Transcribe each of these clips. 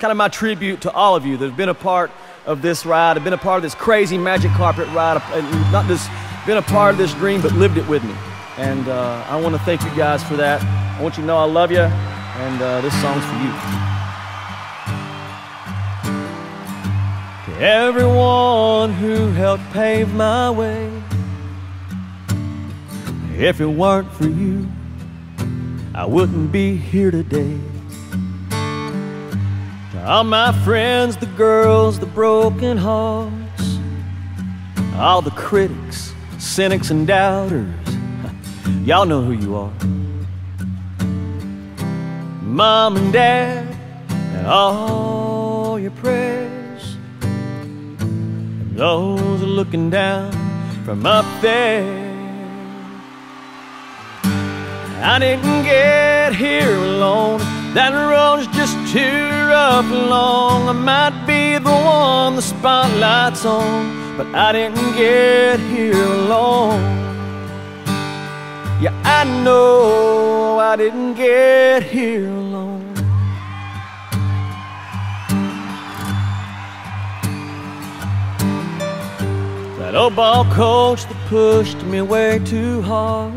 kind of my tribute to all of you that have been a part of this ride, have been a part of this crazy magic carpet ride, not just been a part of this dream, but lived it with me. And I want to thank you guys for that. I want you to know I love you, and this song's for you. To everyone who helped pave my way, if it weren't for you, I wouldn't be here today. To all my friends, the girls, the broken hearts, all the critics, cynics and doubters, y'all know who you are. Mom and Dad, and all your prayers, and those looking down from up there. I didn't get here alone. That road's just too rough and long. I might be the one the spotlight's on, but I didn't get here alone. Yeah, I know I didn't get here alone. That old ball coach that pushed me way too hard,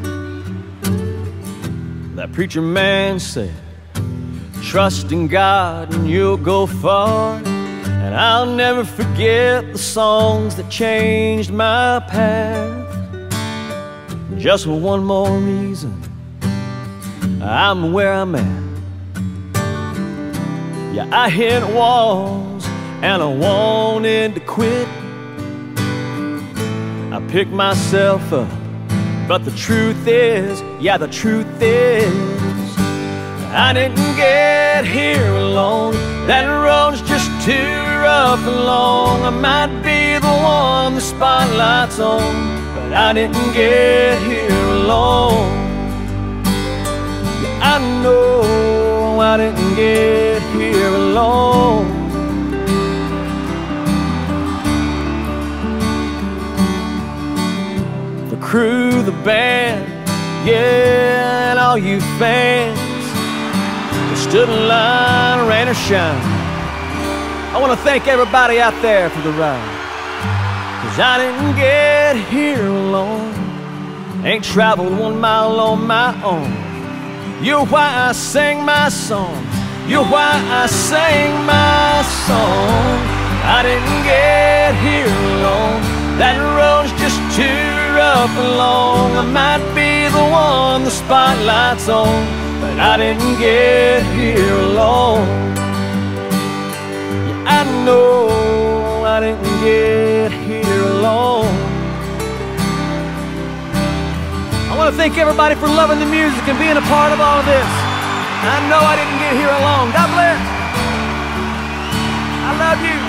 that preacher man said, trust in God and you'll go far. And I'll never forget the songs that changed my path. Just for one more reason, I'm where I'm at. Yeah, I hit walls and I wanted to quit. I picked myself up, but the truth is, yeah, the truth is, I didn't get here alone. That road's just too rough and long. I might be the one the spotlight's on, but I didn't get here alone. Yeah, I know I didn't get here alone. The crew, the band, yeah, and all you fans that stood in line, rain or shine, I want to thank everybody out there for the ride. 'Cause I didn't get here alone. Ain't traveled 1 mile on my own. You're why I sing my song. You're why I sing my song. I didn't get here alone. That road's just too rough and long. I might be the one the spotlight's on, but I didn't get here alone. Yeah, I know I didn't get here alone. I want to thank everybody for loving the music and being a part of all of this. I know I didn't get here alone. God bless. I love you.